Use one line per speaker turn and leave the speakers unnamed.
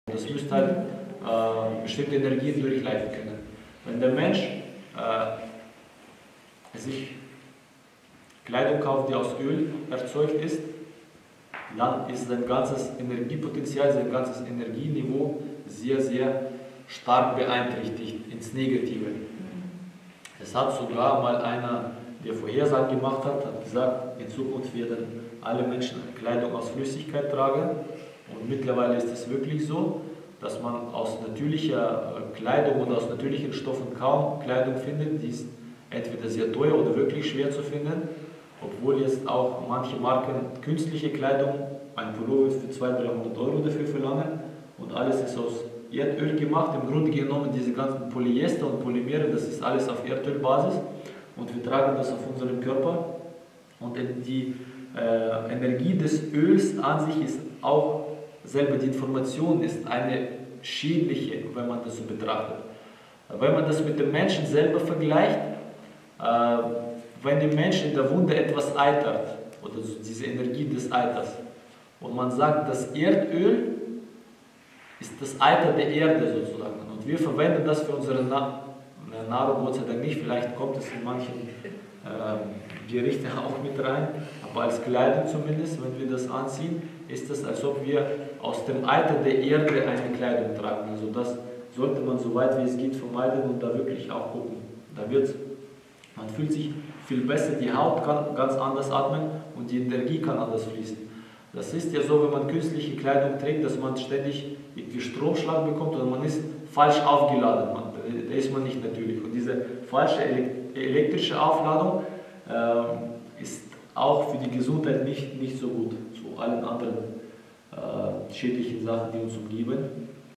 Das müsste halt bestimmte Energien durchleiten können. Wenn der Mensch sich Kleidung kauft, die aus Öl erzeugt ist, dann ist sein ganzes Energiepotenzial, sein ganzes Energieniveau sehr, sehr stark beeinträchtigt ins Negative. Es hat sogar mal einer, der Vorhersagen gemacht hat gesagt, in Zukunft werden alle Menschen Kleidung aus Flüssigkeit tragen. Und mittlerweile ist es wirklich so, dass man aus natürlicher Kleidung oder aus natürlichen Stoffen kaum Kleidung findet. Die ist entweder sehr teuer oder wirklich schwer zu finden, obwohl jetzt auch manche Marken künstliche Kleidung, ein Pullover für 200-300 Euro dafür verlangen, und alles ist aus Erdöl gemacht. Im Grunde genommen diese ganzen Polyester und Polymere, das ist alles auf Erdölbasis, und wir tragen das auf unserem Körper. Und die Energie des Öls an sich ist auch selber, die Information ist eine schädliche, wenn man das so betrachtet. Wenn man das mit dem Menschen selber vergleicht, wenn dem Menschen in der Wunde etwas eitert, oder so diese Energie des Eiters, und man sagt, das Erdöl ist das Eiter der Erde sozusagen, und wir verwenden das für unsere Nahrung, Gott sei Dank nicht, vielleicht kommt es in manchen Gerichte auch mit rein, aber als Kleidung zumindest, wenn wir das anziehen, ist es, als ob wir aus dem Eiter der Erde eine Kleidung tragen. Also das sollte man so weit wie es geht vermeiden und da wirklich auch gucken. Man fühlt sich viel besser, die Haut kann ganz anders atmen und die Energie kann anders fließen. Das ist ja so, wenn man künstliche Kleidung trägt, dass man ständig irgendwie Stromschlag bekommt oder man ist falsch aufgeladen. Da ist man nicht natürlich. Und diese falsche elektrische Aufladung ist auch für die Gesundheit nicht so gut, zu allen anderen schädlichen Sachen, die uns umgeben.